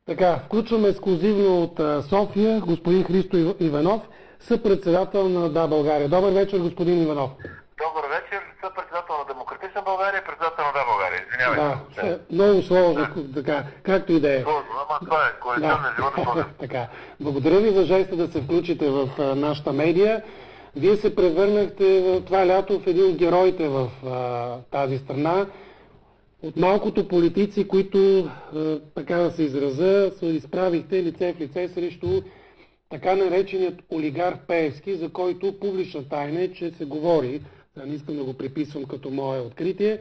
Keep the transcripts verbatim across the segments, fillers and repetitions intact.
Така, включваме ексклузивно от а, София господин Христо Иванов, съпредседател на Да, България. Добър вечер, господин Иванов. Добър вечер, съпредседател на Демократична България и председател на Да, България. Извинявайте. Да, много сложно, да. Така, както и да е. Сложно, ама това е коалиционния живот е сложен. Така, благодаря ви за жеста да се включите в а, нашата медия. Вие се превърнахте в това лято в един от героите в а, тази страна. От малкото политици, които, така да се изразя, се изправихте лице в лице срещу така нареченият олигарх Пеевски, за който публична тайна е, че се говори, да не искам да го приписвам като мое откритие,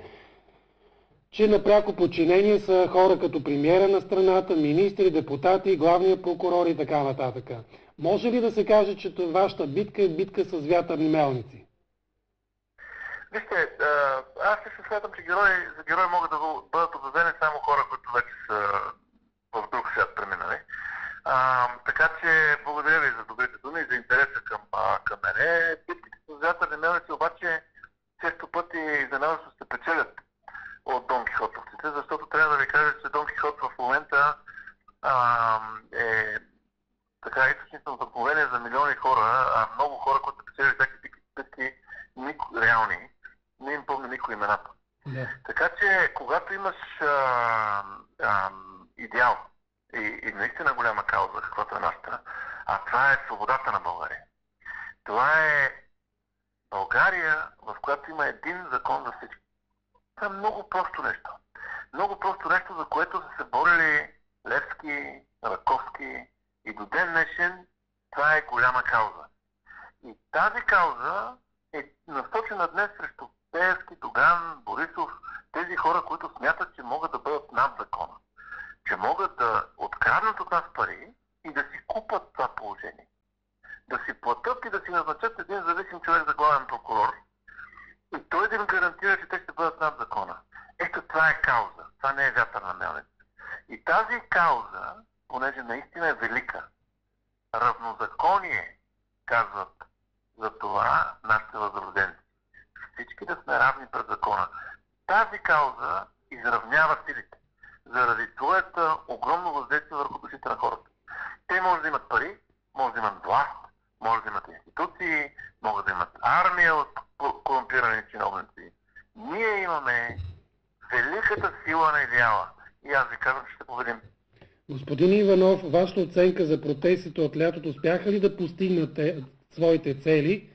че на пряко подчинение са хора като премиера на страната, министри, депутати, главния прокурор и така нататък. Може ли да се каже, че вашата битка е битка с вятърни мелници? Вижте, аз се смятам, че герои, за герои могат да бъдат обявени само хора, които вече са в друг свят преминали. А, така че благодаря ви за добрите думи и за интереса към, към мене. Битките с вятърни мелници обаче често пъти изненадващо се печелят от Дон Кихотовците, защото трябва да ви кажа, че Дон Кихот в момента а, е така източник на вдъхновение за милиони хора, а много хора, които печелят всяки битки, нико, реални, не им помня никой имената. Yeah. Така че, когато имаш а, а, идеал и, и наистина голяма кауза, каквато е нашата, а това е свободата на България. Това е България, в която има един закон за всички. Това е много просто нещо. Много просто нещо, за което са се борили Левски, Раковски и до ден днешен това е голяма кауза. И тази кауза е насочена днес срещу Пеевски, Доган, Борисов, тези хора, които смятат, че могат да бъдат над закона. Че могат да откраднат от нас пари и да си купат това положение. Да си платят и да си назначат един зависим човек за главен прокурор и той да им гарантира, че те ще бъдат над закона. Ето това е кауза. Това не е вятърна мелница. И тази кауза, понеже наистина е велика, равнозаконие, казват за това нашите възрожденци. Всички да сме равни пред закона. Тази кауза изравнява силите заради своята огромно въздействие върху душите на хората. Те може да имат пари, може да имат власт, може да имат институции, могат да имат армия от корумпирани чиновници. Ние имаме великата сила на идеала. И аз ви казвам, че ще победим. Господин Иванов, вашата оценка за протестите от лятото, успяха ли да постигнат своите цели?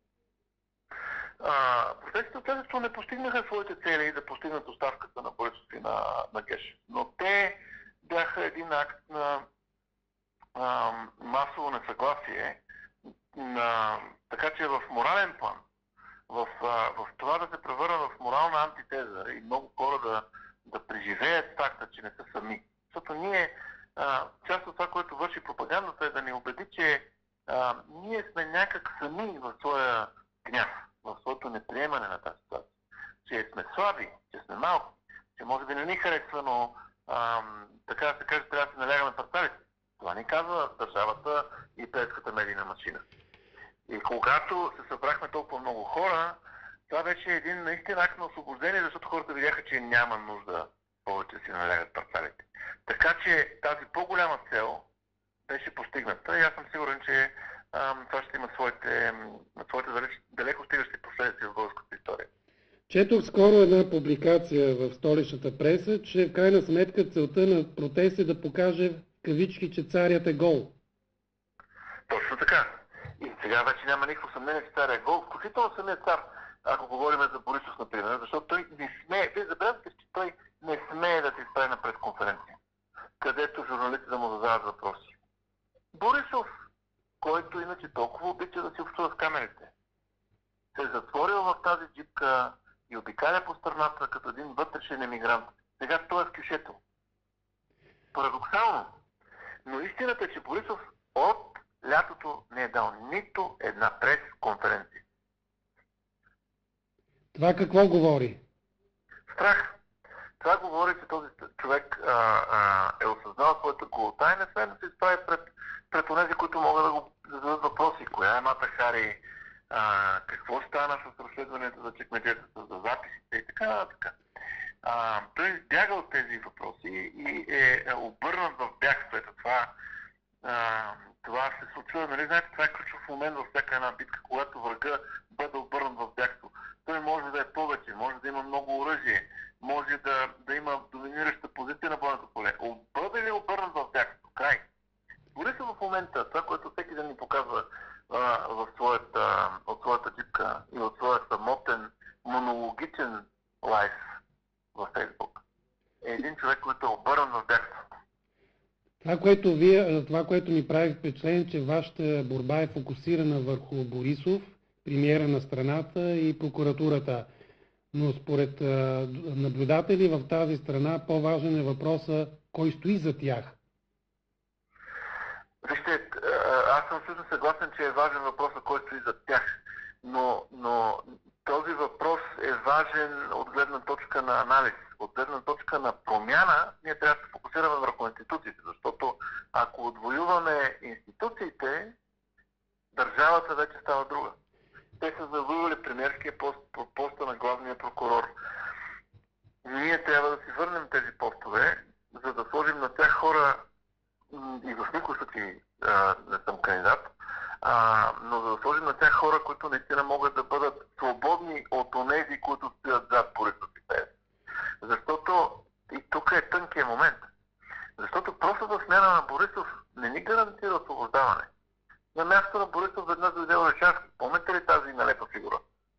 Протестите от лятото не постигнаха своите цели да постигнат оставката на Борисов и на, на Гешев. Но те бяха един акт на а, масово несъгласие, на, така че в морален план, в, а, в това да се превърна в морална антитеза и много хора да, да преживеят факта, че не са сами. Защото ние, а, част от това, което върши пропагандата е да ни убеди, че а, ние сме някак сами в своя гняв, в своето неприемане на тази ситуация. Че сме слаби, че сме малко, че може би не ни харесва, но а, така да се каже, трябва да се налягаме парцалите. Това ни казва държавата и пеевската медийна машина. И когато се събрахме толкова много хора, това беше един наистина акт на освобождение, защото хората видяха, че няма нужда повече си налягат парцалите. Така че тази по-голяма цел беше постигната и аз съм сигурен, че а, това ще има своите, своите далеч, далеко стигащи последици в българската история. Четох скоро една публикация в столичната преса, че в крайна сметка целта на протест е да покаже в кавички, че царят е гол. Точно така. И сега вече няма никакво съмнение, че царят е гол, включително самият цар, ако говорим за Борисов, например, защото той не смее, вие забравяте, че той не смее да се изправи на пресконференция, където журналистите да му задават въпроси. Борисов, който иначе толкова обича да си общува с камерите, се е затворил в тази джипка и обикаля по страната като един вътрешен емигрант. Сега той е в кюшето. Парадоксално. Но истината е, че Борисов от лятото не е дал нито една пресконференция. Това какво говори? Страх. Това говори, че този човек а, а, е осъзнал своята голота и не смее да се изправи пред, пред онези, които могат да го зададат въпроси. Коя е Мата Хари, а, какво стана с разследването за чекмеджетата, за записите и така нататък. Той избяга от тези въпроси и е обърнат в бягство обърнат в бягство. Това, което, вие, това, което ми прави впечатление, че вашата борба е фокусирана върху Борисов, премиера на страната и прокуратурата. Но според а, наблюдатели в тази страна по-важен е въпроса кой стои за тях. Вижте, аз съм също съгласен, че е важен въпросът кой стои за тях. Но, но този въпрос е важен от гледна точка на анализ. От гледна точка на промяна, ние трябва да се фокусираме върху институциите, защото ако отвоюваме институциите, държавата вече става друга. Те са завоювали премиерския пост, поста на главния прокурор. Ние трябва да си върнем тези постове, за да сложим на тях хора, и в никой случай не съм кандидат, а, но за да сложим на тях хора, които наистина могат да бъдат свободни от онези, които стоят зад Борисов и Пеев. Защото и тук е тънкият момент. Защото простата смяна на Борисов не ни гарантира освобождаване. На място на Борисов веднъж дойде Орешарски. Помните ли тази налепа фигура?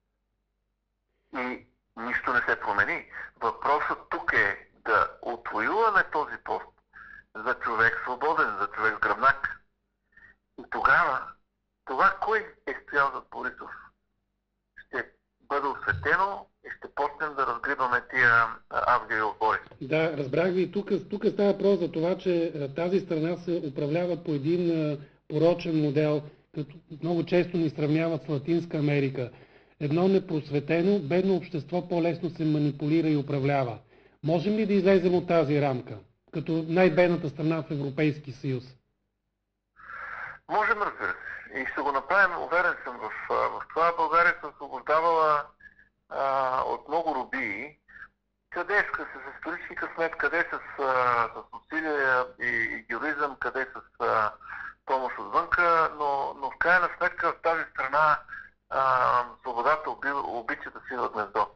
И нищо не се промени. Въпросът тук е да отвоюваме този пост за човек свободен, за човек с гръбнак. И тогава това кой е стоял зад Борисов ще бъде осветено и ще почнем да разгрибаме тия авгиеви обори. Да, разбрах ви. Тук, тук става въпрос за това, че тази страна се управлява по един порочен модел, като много често ни сравняват с Латинска Америка. Едно непросветено, бедно общество по-лесно се манипулира и управлява. Можем ли да излезем от тази рамка, като най-бедната страна в Европейски съюз? Можем, разбира се. И ще го направим, уверен съм в, в това. България се освобождавала а, от много робии. Къде е с исторически късмет, къде е с, с усилия и, и героизъм, къде е с а, помощ отвънка, но, но в крайна сметка в тази страна а, свободата оби, обича да си в гнездо.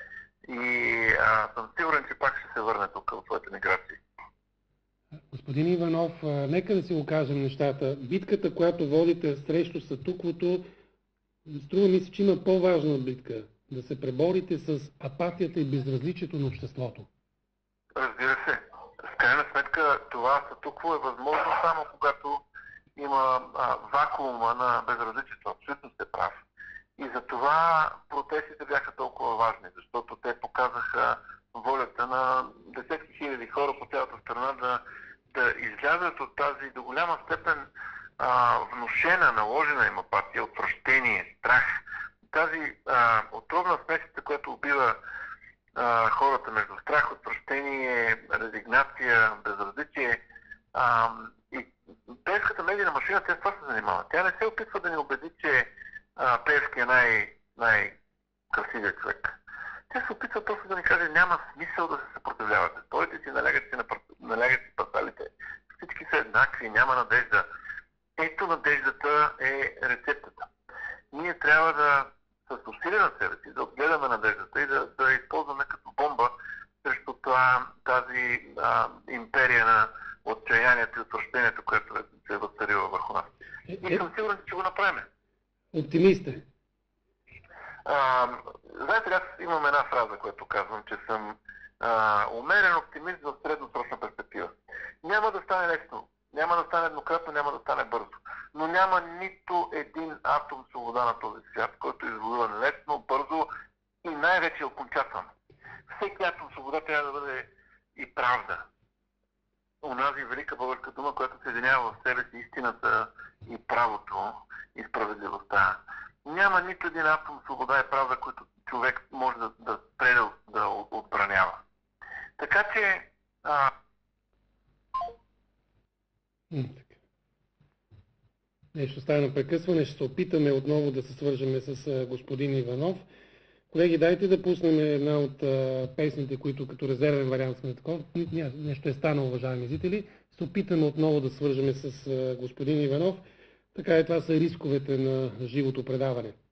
И а, съм сигурен, че пак ще се върне тук в своите миграции. Господин Иванов, нека да си го кажем нещата. Битката, която водите срещу статуквото, струва ми се, че има по-важна битка. Да се преборите с апатията и безразличието на обществото. Разбира се. В крайна сметка това статукво е възможно само когато има а, вакуума на безразличието. Абсолютно сте прав. И за това протестите бяха толкова важни, защото те показаха волята на десетки хиляди хора по цялата страна да, да излязат от тази до голяма степен а, внушена, наложена им апатия, отвращение, страх. Тази а, отровна смесица, която убива а, хората между страх, отвращение, резигнация, безразличие. А, и Пеевската медийна машина, тя с това се занимава. Тя не се опитва да ни убеди, че а, Пеевски е най- най-красивият човек. Те се опитват просто да ни каже, няма смисъл да се съпротивлявате. Стойте си, налягате си на налягате си пасалите. Всички са еднакви, няма надежда. Ето надеждата е рецептата. Ние трябва да с усилия на себе си, да отгледаме надеждата и да, да използваме като бомба срещу това, тази а, империя на отчаянието и отвращението, което се е възцарила върху нас. И съм сигурен, че го направим. Оптимисте. А, знаете ли, аз имам една фраза, която казвам, че съм а, умерен оптимист в средносрочна перспектива. Няма да стане лесно, няма да стане еднократно, няма да стане бързо. Но няма нито един атом свобода на този свят, който е извоюван лесно, бързо и най-вече окончателно. Всеки атом свобода трябва да бъде и правда. Онази велика българска дума, която съединява в себе си истината и правото и справедливостта. Няма нито един атом свобода и правда, който човек може да, да спре да, да отбранява. Така че... А... Нещо стана прекъсване. Ще се опитаме отново да се свържем с господин Иванов. Колеги, дайте да пуснем една от а, песните, които като резервен вариант сме такова. Нещо е станало, уважаеми зрители. Ще се опитаме отново да свържем с а, господин Иванов. Така е, това са рисковете на живото предаване.